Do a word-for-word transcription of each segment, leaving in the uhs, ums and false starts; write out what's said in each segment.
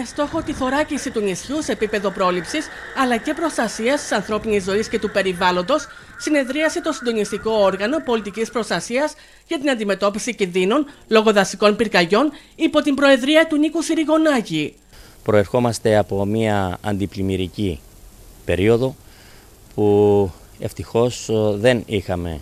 Με στόχο τη θωράκιση του νησιού σε επίπεδο πρόληψης αλλά και προστασίας της ανθρώπινης ζωής και του περιβάλλοντος, συνεδρίασε το συντονιστικό όργανο πολιτικής προστασίας για την αντιμετώπιση κινδύνων λόγω δασικών πυρκαγιών υπό την προεδρία του Νίκου Συριγωνάκη. Προερχόμαστε από μια αντιπλημμυρική περίοδο που ευτυχώς δεν είχαμε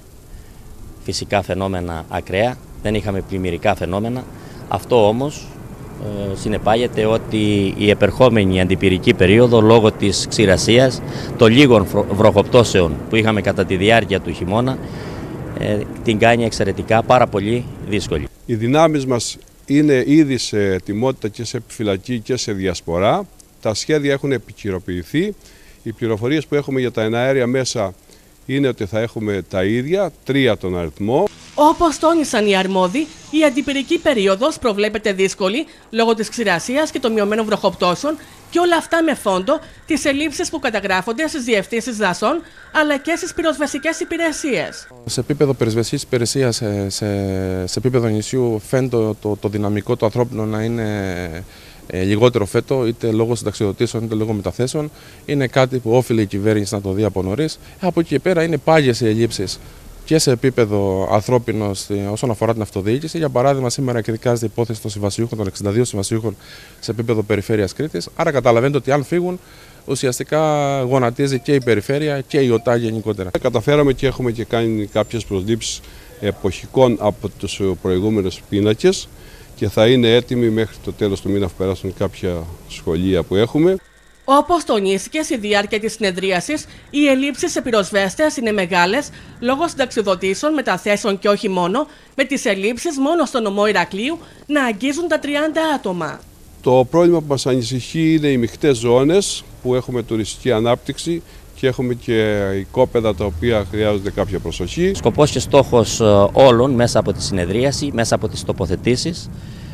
φυσικά φαινόμενα ακραία, δεν είχαμε πλημμυρικά φαινόμενα. Αυτό όμως ε, συνεπάγεται ότι η επερχόμενη αντιπυρική περίοδο λόγω της ξηρασίας, των λίγων βροχοπτώσεων που είχαμε κατά τη διάρκεια του χειμώνα, ε, την κάνει εξαιρετικά πάρα πολύ δύσκολη. Οι δυνάμεις μας είναι ήδη σε ετοιμότητα και σε επιφυλακή και σε διασπορά. Τα σχέδια έχουν επικυροποιηθεί. Οι πληροφορίες που έχουμε για τα εναέρια μέσα είναι ότι θα έχουμε τα ίδια, τρία τον αριθμό. Όπως τόνισαν οι αρμόδιοι, η αντιπυρική περίοδος προβλέπεται δύσκολη λόγω της ξηρασίας και των μειωμένων βροχοπτώσεων και όλα αυτά με φόντο τις ελλείψεις που καταγράφονται στις διευθύνσεις δασών αλλά και στις πυροσβεστικές υπηρεσίες. Σε επίπεδο πυροσβεστικής υπηρεσίας, σε, σε, σε επίπεδο νησιού, φαίνεται το, το, το δυναμικό του ανθρώπινο να είναι ε, λιγότερο φέτο, είτε λόγω συνταξιοδοτήσεων είτε λόγω μεταθέσεων. Είναι κάτι που όφιλε η κυβέρνηση να το δει από νωρίς. Από εκεί και πέρα είναι πάγιες οι ελλείψεις και σε επίπεδο ανθρώπινο όσον αφορά την αυτοδιοίκηση. Για παράδειγμα, σήμερα εκδικάζεται η υπόθεση των συμβασιούχων, των εξήντα δύο συμβασιούχων σε επίπεδο περιφέρειας Κρήτης. Άρα, καταλαβαίνετε ότι αν φύγουν, ουσιαστικά γονατίζει και η περιφέρεια και η ΟΤΑ γενικότερα. Καταφέραμε και έχουμε και κάνει κάποιες προσλήψεις εποχικών από τους προηγούμενους πίνακες και θα είναι έτοιμοι μέχρι το τέλος του μήνα που περάσουν κάποια σχολεία που έχουμε. Όπως τονίστηκε στη διάρκεια της συνεδρίασης, οι ελλείψεις σε πυροσβέστες είναι μεγάλες λόγω συνταξιοδοτήσεων, μεταθέσεων και όχι μόνο, με τις ελλείψεις μόνο στο νομό Ηρακλείου να αγγίζουν τα τριάντα άτομα. Το πρόβλημα που μας ανησυχεί είναι οι μεικτές ζώνες που έχουμε τουριστική ανάπτυξη και έχουμε και οικόπεδα τα οποία χρειάζονται κάποια προσοχή. Σκοπός και στόχος όλων μέσα από τη συνεδρίαση, μέσα από τις τοποθετήσεις,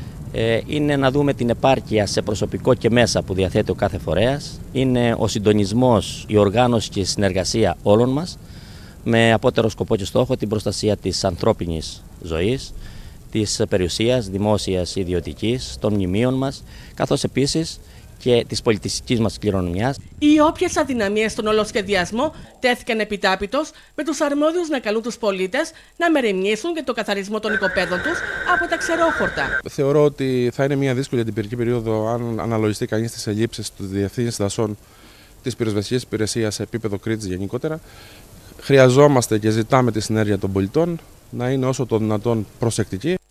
είναι να δούμε την επάρκεια σε προσωπικό και μέσα που διαθέτει ο κάθε φορέας. Είναι ο συντονισμός, η οργάνωση και η συνεργασία όλων μας με απότερο σκοπό και στόχο την προστασία της ανθρώπινης ζωής, της περιουσίας, δημόσιας, ιδιωτικής, των μνημείων μας, καθώς επίσης και της πολιτιστικής μας κληρονομιάς. Οι όποιες αδυναμίες στον όλο σχεδιασμό τέθηκαν επιτάπητος, με τους αρμόδιους να καλούν τους πολίτες να μεριμνήσουν για το καθαρισμό των οικοπαίδων τους από τα ξερόχορτα. Θεωρώ ότι θα είναι μια δύσκολη αντιπυρική περίοδο αν αναλογιστεί κανείς τις ελλείψεις του διευθύνσεις δασών της πυροσβεστικής υπηρεσίας σε επίπεδο Κρήτης γενικότερα. Χρειαζόμαστε και ζητάμε τη συνέργεια των πολιτών να είναι όσο το δυνατόν προσεκτικοί.